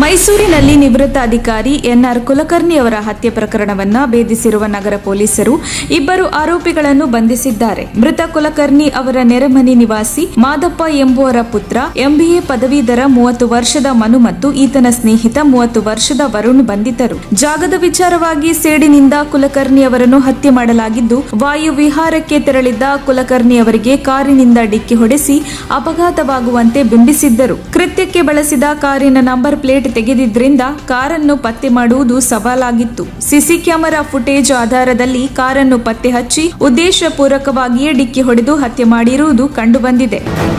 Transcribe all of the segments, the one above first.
ಮೈಸೂರಿನಲ್ಲಿ ನಿವೃತ್ತ ಅಧಿಕಾರಿ ಎನ್ಆರ್ ಕುಲಕರ್ಣಿ ಅವರ ಹತ್ಯೆ ಪ್ರಕರಣವನ್ನು ಭೇದಿಸಿರುವ ನಗರ ಪೊಲೀಸರು ಇಬ್ಬರು ಆರೋಪಿಗಳನ್ನು ಬಂಧಿಸಿದ್ದಾರೆ. ಮೃತ ಕುಲಕರ್ಣಿ ಅವರ ನೆರೆಮನೆ ನಿವಾಸಿ ಮಾದಪ್ಪ ಎಂಬುವರ ಪುತ್ರ ಎಂಬಿಎ ಪದವೀಧರ 30 ವರ್ಷದ ಮನು ಮತ್ತು ಈತನ ಸ್ನೇಹಿತ 30 ವರ್ಷದ ವರುಣ್ ಬಂಧಿತರು. ಜಾಗದ ವಿಚಾರವಾಗಿ ಸೇಡಿನಿಂದ ಕುಲಕರ್ಣಿ ಅವರನ್ನು ಹತ್ಯೆ ಮಾಡಲಾಗಿದ್ದು, ವಾಯು ವಿಹಾರಕ್ಕೆ ತೆರಳಿದ್ದ ಕುಲಕರ್ಣಿ ಅವರಿಗೆ ಕಾರಿನಿಂದ ಡಿಕ್ಕಿ ಹೊಡೆಸಿ ಅಪಘಾತವಾಗುವಂತೆ ಬಿಂಬಿಸಿದ್ದರು. ಕೃತ್ಯಕ್ಕೆ ಬಳಸಿದ ಕಾರಿನ ನಂಬರ್ ಪ್ಲೇಟ್ ತೆಗೆದಿದ್ದರಿಂದ ಕಾರನ್ನು ಪತ್ತೆ ಮಾಡುವುದು ಸವಾಲಾಗಿತ್ತು. ಸಿಸಿ ಕ್ಯಾಮೆರಾ ಫುಟೇಜ್ ಆಧಾರದಲ್ಲಿ ಕಾರನ್ನು ಪತ್ತೆ ಹಚ್ಚಿ ಉದ್ದೇಶಪೂರ್ವಕವಾಗಿಯೇ ಡಿಕ್ಕಿ ಹೊಡೆದು ಹತ್ಯೆ ಮಾಡಿರುವುದು ಕಂಡುಬಂದಿದೆ.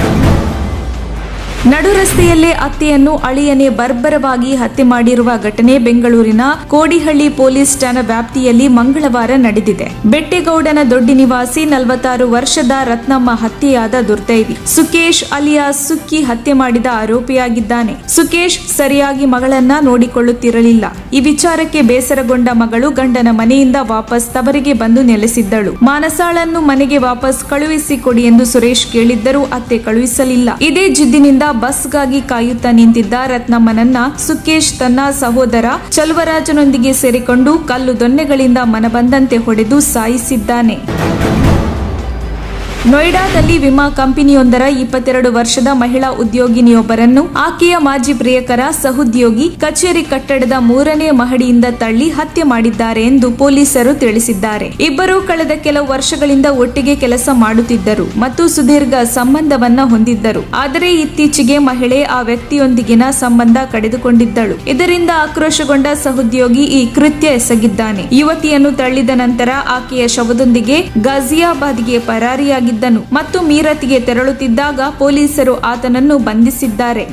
ನಡು ರಸ್ತೆಯಲ್ಲೇ ಅತ್ತೆಯನ್ನು ಅಳಿಯನೇ ಬರ್ಬರವಾಗಿ ಹತ್ಯೆ ಮಾಡಿರುವ ಘಟನೆ ಬೆಂಗಳೂರಿನ ಕೋಡಿಹಳ್ಳಿ ಪೊಲೀಸ್ ಠಾಣಾ ವ್ಯಾಪ್ತಿಯಲ್ಲಿ ಮಂಗಳವಾರ ನಡೆದಿದೆ. ಬೆಟ್ಟೆಗೌಡನ ದೊಡ್ಡಿ ನಿವಾಸಿ 46 ವರ್ಷದ ರತ್ನಮ್ಮ ಹತ್ಯೆಯಾದ ದುರ್ದೈವಿ. ಸುಕೇಶ್ ಅಲಿಯಾಸ್ ಸುಕ್ಕಿ ಹತ್ಯೆ ಮಾಡಿದ ಆರೋಪಿಯಾಗಿದ್ದಾನೆ. ಸುಕೇಶ್ ಸರಿಯಾಗಿ ಮಗಳನ್ನ ನೋಡಿಕೊಳ್ಳುತ್ತಿರಲಿಲ್ಲ. ಈ ವಿಚಾರಕ್ಕೆ ಬೇಸರಗೊಂಡ ಮಗಳು ಗಂಡನ ಮನೆಯಿಂದ ವಾಪಸ್ ತವರಿಗೆ ಬಂದು ನೆಲೆಸಿದ್ದಳು. ಮಾನಸಾಳನ್ನು ಮನೆಗೆ ವಾಪಸ್ ಕಳುಹಿಸಿಕೊಡಿ ಎಂದು ಸುರೇಶ್ ಕೇಳಿದ್ದರೂ ಅತ್ತೆ ಕಳುಹಿಸಲಿಲ್ಲ. ಇದೇ ಜಿದ್ದಿನಿಂದ ಬಸ್ಗಾಗಿ ಕಾಯುತ್ತಾ ನಿಂತಿದ್ದ ರತ್ನಮ್ಮನನ್ನ ಸುಕೇಶ್ ತನ್ನ ಸಹೋದರ ಚಲುವರಾಜನೊಂದಿಗೆ ಸೇರಿಕೊಂಡು ಕಲ್ಲು ದೊನ್ನೆಗಳಿಂದ ಮನಬಂದಂತೆ ಹೊಡೆದು ಸಾಯಿಸಿದ್ದಾನೆ. ನೋಯ್ಡಾದಲ್ಲಿ ವಿಮಾ ಕಂಪನಿಯೊಂದರ 22 ವರ್ಷದ ಮಹಿಳಾ ಉದ್ಯೋಗಿನಿಯೊಬ್ಬರನ್ನು ಆಕೆಯ ಮಾಜಿ ಪ್ರಿಯಕರ ಸಹೋದ್ಯೋಗಿ ಕಚೇರಿ ಕಟ್ಟಡದ 3ನೇ ಮಹಡಿಯಿಂದ ತಳ್ಳಿ ಹತ್ಯೆ ಮಾಡಿದ್ದಾರೆ ಎಂದು ಪೊಲೀಸರು ತಿಳಿಸಿದ್ದಾರೆ. ಇಬ್ಬರು ಕಳೆದ ಕೆಲವು ವರ್ಷಗಳಿಂದ ಒಟ್ಟಿಗೆ ಕೆಲಸ ಮಾಡುತ್ತಿದ್ದರು ಮತ್ತು ಸುದೀರ್ಘ ಸಂಬಂಧವನ್ನ ಹೊಂದಿದ್ದರು. ಆದರೆ ಇತ್ತೀಚೆಗೆ ಮಹಿಳೆ ಆ ವ್ಯಕ್ತಿಯೊಂದಿಗಿನ ಸಂಬಂಧ ಕಡಿದುಕೊಂಡಿದ್ದಳು. ಇದರಿಂದ ಆಕ್ರೋಶಗೊಂಡ ಸಹೋದ್ಯೋಗಿ ಈ ಕೃತ್ಯ ಎಸಗಿದ್ದಾನೆ. ಯುವತಿಯನ್ನು ತಳ್ಳಿದ ನಂತರ ಆಕೆಯ ಶವದೊಂದಿಗೆ ಗಾಜಿಯಾಬಾದ್ಗೆ ಪರಾರಿಯಾಗಿದ್ದ ಮತ್ತು ಮೀರತ್ಗೆ ತೆರಳುತ್ತಿದ್ದಾಗ ಪೊಲೀಸರು ಆತನನ್ನು ಬಂಧಿಸಿದ್ದಾರೆ.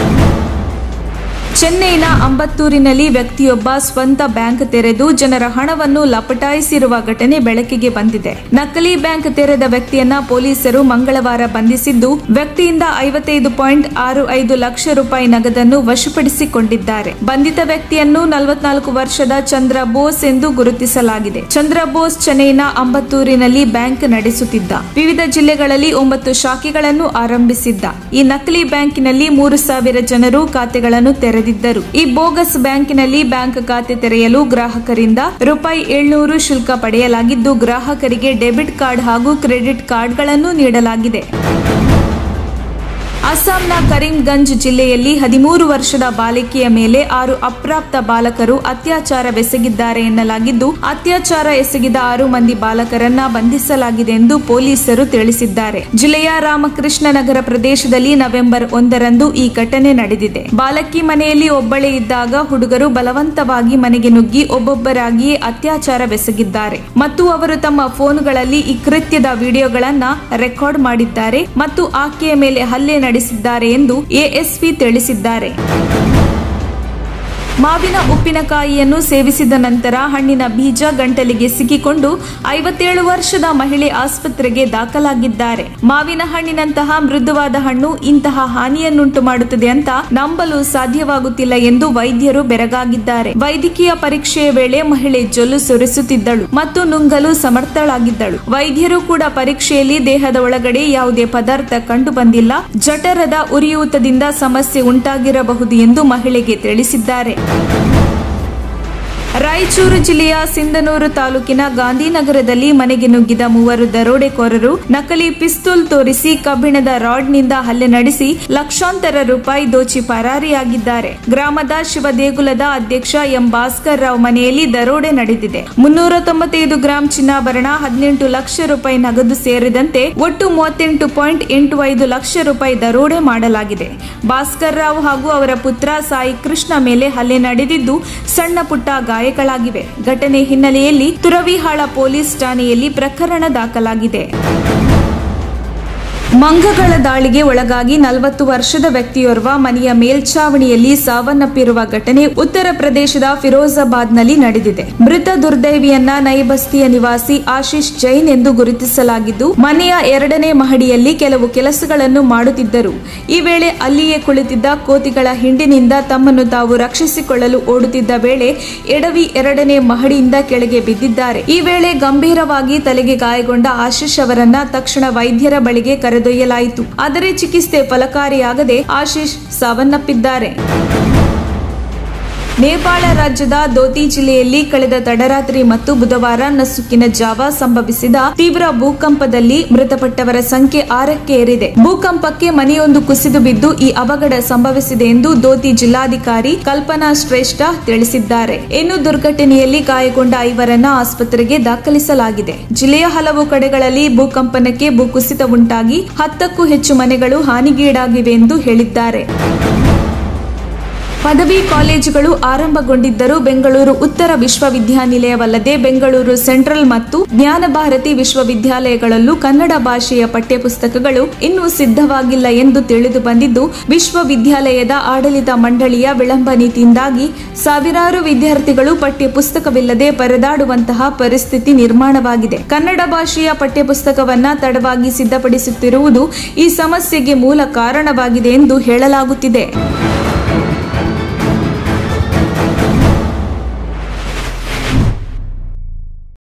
ಚೆನ್ನೈನ ಅಂಬತ್ತೂರಿನಲ್ಲಿ ವ್ಯಕ್ತಿಯೊಬ್ಬ ಸ್ವಂತ ಬ್ಯಾಂಕ್ ತೆರೆದು ಜನರ ಹಣವನ್ನು ಲಪಟಾಯಿಸಿರುವ ಘಟನೆ ಬೆಳಕಿಗೆ ಬಂದಿದೆ. ನಕಲಿ ಬ್ಯಾಂಕ್ ತೆರೆದ ವ್ಯಕ್ತಿಯನ್ನ ಪೊಲೀಸರು ಮಂಗಳವಾರ ಬಂಧಿಸಿದ್ದು, ವ್ಯಕ್ತಿಯಿಂದ 55.65 ಲಕ್ಷ ರೂಪಾಯಿ ನಗದನ್ನು ವಶಪಡಿಸಿಕೊಂಡಿದ್ದಾರೆ. ಬಂಧಿತ ವ್ಯಕ್ತಿಯನ್ನು 44 ವರ್ಷದ ಚಂದ್ರ ಬೋಸ್ ಎಂದು ಗುರುತಿಸಲಾಗಿದೆ. ಚಂದ್ರ ಬೋಸ್ ಚೆನ್ನೈನ ಅಂಬತ್ತೂರಿನಲ್ಲಿ ಬ್ಯಾಂಕ್ ನಡೆಸುತ್ತಿದ್ದ. ವಿವಿಧ ಜಿಲ್ಲೆಗಳಲ್ಲಿ 9 ಶಾಖೆಗಳನ್ನು ಆರಂಭಿಸಿದ್ದ. ಈ ನಕಲಿ ಬ್ಯಾಂಕಿನಲ್ಲಿ 3,000 ಜನರು ಖಾತೆಗಳನ್ನು ತೆರೆದಿದ್ದರು. ಈ ಬೋಗಸ್ ಬ್ಯಾಂಕಿನಲ್ಲಿ ಬ್ಯಾಂಕ್ ಖಾತೆ ತೆರೆಯಲು ಗ್ರಾಹಕರಿಂದ ₹700 ಶುಲ್ಕ ಪಡೆಯಲಾಗಿದ್ದು, ಗ್ರಾಹಕರಿಗೆ ಡೆಬಿಟ್ ಕಾರ್ಡ್ ಹಾಗೂ ಕ್ರೆಡಿಟ್ ಕಾರ್ಡ್ಗಳನ್ನು ನೀಡಲಾಗಿದೆ. ಅಸ್ಸಾಂನ ಕರೀಂಗಂಜ್ ಜಿಲ್ಲೆಯಲ್ಲಿ 13 ವರ್ಷದ ಬಾಲಕಿಯ ಮೇಲೆ 6 ಅಪ್ರಾಪ್ತ ಬಾಲಕರು ಅತ್ಯಾಚಾರವೆಸಗಿದ್ದಾರೆ ಎನ್ನಲಾಗಿದ್ದು, ಅತ್ಯಾಚಾರ ಎಸಗಿದ 6 ಮಂದಿ ಬಾಲಕರನ್ನ ಬಂಧಿಸಲಾಗಿದೆ ಎಂದು ಪೊಲೀಸರು ತಿಳಿಸಿದ್ದಾರೆ. ಜಿಲ್ಲೆಯ ರಾಮಕೃಷ್ಣ ನಗರ ಪ್ರದೇಶದಲ್ಲಿ ನವೆಂಬರ್ 1ರಂದು ಈ ಘಟನೆ ನಡೆದಿದೆ. ಬಾಲಕಿ ಮನೆಯಲ್ಲಿ ಒಬ್ಬಳೇ ಇದ್ದಾಗ ಹುಡುಗರು ಬಲವಂತವಾಗಿ ಮನೆಗೆ ನುಗ್ಗಿ ಒಬ್ಬೊಬ್ಬರಾಗಿಯೇ ಅತ್ಯಾಚಾರವೆಸಗಿದ್ದಾರೆ ಮತ್ತು ಅವರು ತಮ್ಮ ಫೋನ್ಗಳಲ್ಲಿ ಈ ಕೃತ್ಯದ ವಿಡಿಯೋಗಳನ್ನ ರೆಕಾರ್ಡ್ ಮಾಡಿದ್ದಾರೆ ಮತ್ತು ಆಕೆಯ ಮೇಲೆ ಹಲ್ಲೆ ನಡೆಸಿದ್ದಾರೆ ಎಂದು ಎಎಸ್ಪಿ ತಿಳಿಸಿದ್ದಾರೆ. ಮಾವಿನ ಉಪ್ಪಿನಕಾಯಿಯನ್ನು ಸೇವಿಸಿದ ನಂತರ ಹಣ್ಣಿನ ಬೀಜ ಗಂಟಲಿಗೆ ಸಿಕ್ಕಿಕೊಂಡು 57 ವರ್ಷದ ಮಹಿಳೆ ಆಸ್ಪತ್ರೆಗೆ ದಾಖಲಾಗಿದ್ದಾರೆ. ಮಾವಿನ ಹಣ್ಣಿನಂತಹ ಮೃದುವಾದ ಹಣ್ಣು ಇಂತಹ ಹಾನಿಯನ್ನುಂಟು ಮಾಡುತ್ತದೆ ಅಂತ ನಂಬಲು ಸಾಧ್ಯವಾಗುತ್ತಿಲ್ಲ ಎಂದು ವೈದ್ಯರು ಬೆರಗಾಗಿದ್ದಾರೆ. ವೈದ್ಯಕೀಯ ಪರೀಕ್ಷೆಯ ವೇಳೆ ಮಹಿಳೆ ಜೊಲ್ಲು ಸುರಿಸುತ್ತಿದ್ದಳು ಮತ್ತು ನುಂಗಲು ಸಮರ್ಥಳಾಗಿದ್ದಳು. ವೈದ್ಯರು ಕೂಡ ಪರೀಕ್ಷೆಯಲ್ಲಿ ದೇಹದ ಒಳಗಡೆ ಯಾವುದೇ ಪದಾರ್ಥ ಕಂಡು ಬಂದಿಲ್ಲ. ಜಠರದ ಉರಿಯೂತದಿಂದ ಸಮಸ್ಯೆ ಉಂಟಾಗಿರಬಹುದು ಎಂದು ಮಹಿಳೆಗೆ ತಿಳಿಸಿದ್ದಾರೆ. ರಾಯಚೂರು ಜಿಲ್ಲೆಯ ಸಿಂಧನೂರು ತಾಲೂಕಿನ ಗಾಂಧಿನಗರದಲ್ಲಿ ಮನೆಗೆ ನುಗ್ಗಿದ 3 ದರೋಡೆಕೋರರು ನಕಲಿ ಪಿಸ್ತೂಲ್ ತೋರಿಸಿ ಕಬ್ಬಿಣದ ರಾಡ್ನಿಂದ ಹಲ್ಲೆ ನಡೆಸಿ ಲಕ್ಷಾಂತರ ರೂಪಾಯಿ ದೋಚಿ ಪರಾರಿಯಾಗಿದ್ದಾರೆ. ಗ್ರಾಮದ ಶಿವದೇಗುಲದ ಅಧ್ಯಕ್ಷ ಎಂ ಭಾಸ್ಕರ್ ರಾವ್ ಮನೆಯಲ್ಲಿ ದರೋಡೆ ನಡೆದಿದೆ. 395 ಗ್ರಾಂ ಚಿನ್ನಾಭರಣ, 18 ಲಕ್ಷ ರೂಪಾಯಿ ನಗದು ಸೇರಿದಂತೆ ಒಟ್ಟು 38.85 ಲಕ್ಷ ರೂಪಾಯಿ ದರೋಡೆ ಮಾಡಲಾಗಿದೆ. ಭಾಸ್ಕರ್ ರಾವ್ ಹಾಗೂ ಅವರ ಪುತ್ರ ಸಾಯಿ ಕೃಷ್ಣ ಮೇಲೆ ಹಲ್ಲೆ ನಡೆದಿದ್ದು, ಸಣ್ಣ ಪುಟ್ಟ ಗಾಯಗಳಾಗಿವೆ. ಘಟನೆ ಹಿನ್ನೆಲೆಯಲ್ಲಿ ತುರವಿಹಾಳ ಪೊಲೀಸ್ ಠಾಣೆಯಲ್ಲಿ ಪ್ರಕರಣ ದಾಖಲಾಗಿದೆ. ಮಂಗಗಳ ದಾಳಿಗೆ ಒಳಗಾಗಿ 40 ವರ್ಷದ ವ್ಯಕ್ತಿಯೋರ್ವ ಮನೆಯ ಮೇಲ್ಛಾವಣಿಯಲ್ಲಿ ಸಾವನ್ನಪ್ಪಿರುವ ಘಟನೆ ಉತ್ತರ ಪ್ರದೇಶದ ಫಿರೋಜಾಬಾದ್ನಲ್ಲಿ ನಡೆದಿದೆ. ಮೃತ ದುರ್ದೈವಿಯನ್ನ ನೈಬಸ್ತಿಯ ನಿವಾಸಿ ಆಶೀಶ್ ಜೈನ್ ಎಂದು ಗುರುತಿಸಲಾಗಿದ್ದು, ಮನೆಯ 2ನೇ ಮಹಡಿಯಲ್ಲಿ ಕೆಲವು ಕೆಲಸಗಳನ್ನು ಮಾಡುತ್ತಿದ್ದರು. ಈ ವೇಳೆ ಅಲ್ಲಿಯೇ ಕುಳಿತಿದ್ದ ಕೋತಿಗಳ ಹಿಂಡಿನಿಂದ ತಮ್ಮನ್ನು ತಾವು ರಕ್ಷಿಸಿಕೊಳ್ಳಲು ಓಡುತ್ತಿದ್ದ ವೇಳೆ ಎಡವಿ 2ನೇ ಮಹಡಿಯಿಂದ ಕೆಳಗೆ ಬಿದ್ದಿದ್ದಾರೆ. ಈ ವೇಳೆ ಗಂಭೀರವಾಗಿ ತಲೆಗೆ ಗಾಯಗೊಂಡ ಆಶೀಶ್ ಅವರನ್ನ ತಕ್ಷಣ ವೈದ್ಯರ ಬಳಿಗೆ ಕರೆದೊಯ್ಯಲಾಯಿತು. ಆದರೆ ಚಿಕಿತ್ಸೆ ಫಲಕಾರಿಯಾಗದೆ ಆಶೀಶ್ ಸಾವನ್ನಪ್ಪಿದ್ದಾರೆ. ನೇಪಾಳ ರಾಜ್ಯದ ದೋತಿ ಜಿಲ್ಲೆಯಲ್ಲಿ ಕಳೆದ ತಡರಾತ್ರಿ ಮತ್ತು ಬುಧವಾರ ನಸುಕಿನ ಜಾವ ಸಂಭವಿಸಿದ ತೀವ್ರ ಭೂಕಂಪದಲ್ಲಿ ಮೃತಪಟ್ಟವರ ಸಂಖ್ಯೆ 6ಕ್ಕೆ ಏರಿದೆ. ಭೂಕಂಪಕ್ಕೆ ಮನೆಯೊಂದು ಕುಸಿದು ಬಿದ್ದು ಈ ಅವಘಡ ಸಂಭವಿಸಿದೆ ಎಂದು ದೋತಿ ಜಿಲ್ಲಾಧಿಕಾರಿ ಕಲ್ಪನಾ ಶ್ರೇಷ್ಠ ತಿಳಿಸಿದ್ದಾರೆ. ಇನ್ನು ದುರ್ಘಟನೆಯಲ್ಲಿ ಗಾಯಗೊಂಡ 5ರನ್ನ ಆಸ್ಪತ್ರೆಗೆ ದಾಖಲಿಸಲಾಗಿದೆ. ಜಿಲ್ಲೆಯ ಹಲವು ಕಡೆಗಳಲ್ಲಿ ಭೂಕಂಪನಕ್ಕೆ ಭೂಕುಸಿತ ಉಂಟಾಗಿ 10ಕ್ಕೂ ಹೆಚ್ಚು ಮನೆಗಳು ಹಾನಿಗೀಡಾಗಿವೆ ಎಂದು ಹೇಳಿದ್ದಾರೆ. ಪದವಿ ಕಾಲೇಜುಗಳು ಆರಂಭಗೊಂಡಿದ್ದರೂ ಬೆಂಗಳೂರು ಉತ್ತರ ವಿಶ್ವವಿದ್ಯಾನಿಲಯವಲ್ಲದೆ ಬೆಂಗಳೂರು ಸೆಂಟ್ರಲ್ ಮತ್ತು ಜ್ಞಾನ ಭಾರತಿ ವಿಶ್ವವಿದ್ಯಾಲಯಗಳಲ್ಲೂ ಕನ್ನಡ ಭಾಷೆಯ ಪಠ್ಯಪುಸ್ತಕಗಳು ಇನ್ನೂ ಸಿದ್ಧವಾಗಿಲ್ಲ ಎಂದು ತಿಳಿದು ಬಂದಿದ್ದು, ವಿಶ್ವವಿದ್ಯಾಲಯದ ಆಡಳಿತ ಮಂಡಳಿಯ ವಿಳಂಬ ನೀತಿಯಿಂದಾಗಿ ಸಾವಿರಾರು ವಿದ್ಯಾರ್ಥಿಗಳು ಪಠ್ಯಪುಸ್ತಕವಿಲ್ಲದೆ ಪರದಾಡುವಂತಹ ಪರಿಸ್ಥಿತಿ ನಿರ್ಮಾಣವಾಗಿದೆ. ಕನ್ನಡ ಭಾಷೆಯ ಪಠ್ಯಪುಸ್ತಕವನ್ನ ತಡವಾಗಿ ಸಿದ್ಧಪಡಿಸುತ್ತಿರುವುದು ಈ ಸಮಸ್ಯೆಗೆ ಮೂಲ ಕಾರಣವಾಗಿದೆ ಎಂದು ಹೇಳಲಾಗುತ್ತಿದೆ.